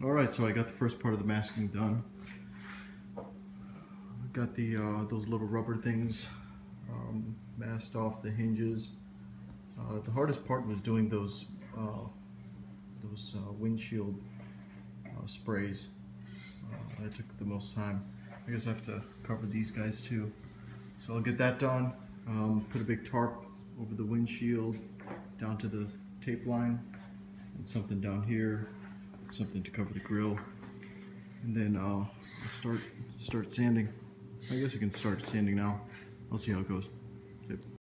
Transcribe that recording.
Alright, so I got the first part of the masking done. I got the those little rubber things masked off the hinges. The hardest part was doing those windshield sprays. That took the most time. I guess I have to cover these guys too. So I'll get that done. Put a big tarp over the windshield down to the tape line, and something down here, something to cover the grill, and then I'll start sanding. I guess I can start sanding now. I'll see how it goes. Yep.